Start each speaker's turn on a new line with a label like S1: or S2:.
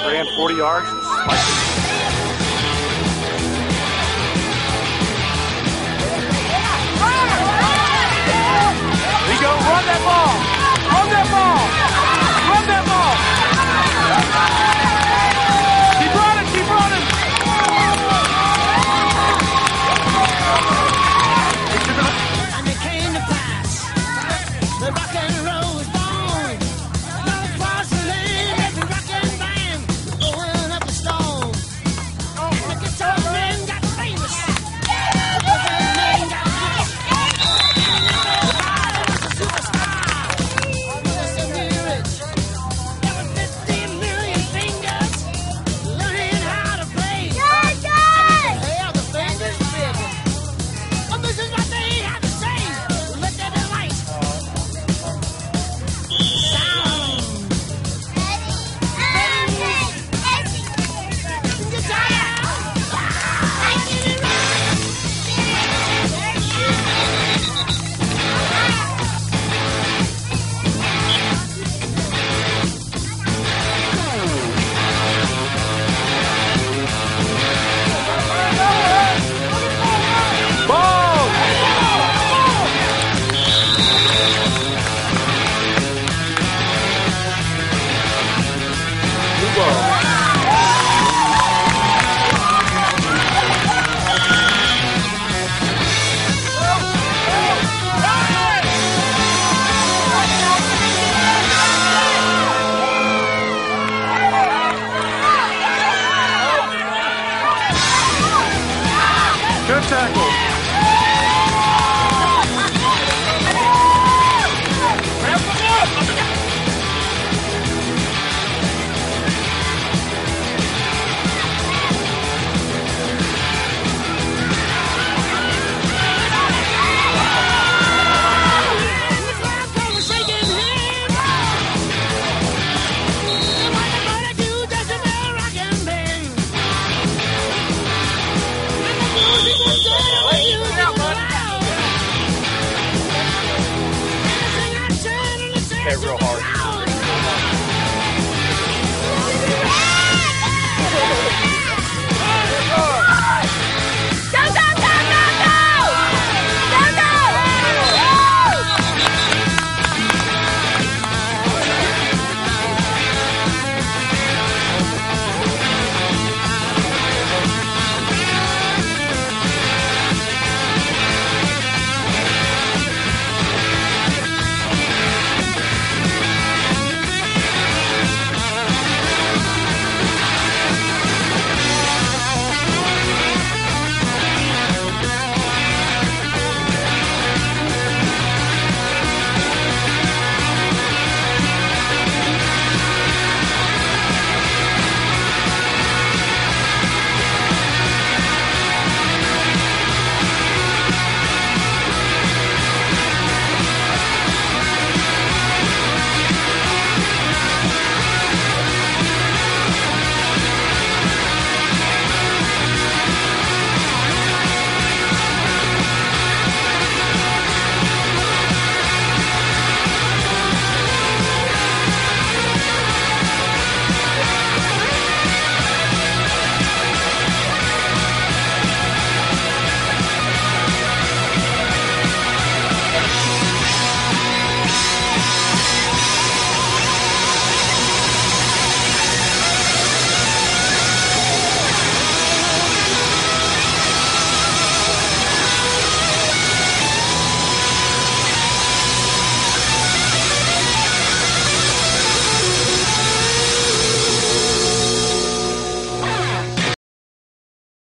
S1: ran 40 yards. There you go, run that ball! Run that ball! Run that ball! Keep running, keep running!
S2: And it came to pass, the rock and roll was born. All across the land, every rockin' band going up a stone. And the guitar man got famous, the man got rich. Everybody was a superstar, Mr. Neeraj. There were 50 million fingers learning how to play. Hell, the fingers big. Well, this is what they have to say. Let there be light. Sound. Guitar.
S1: Ball! Blue ball.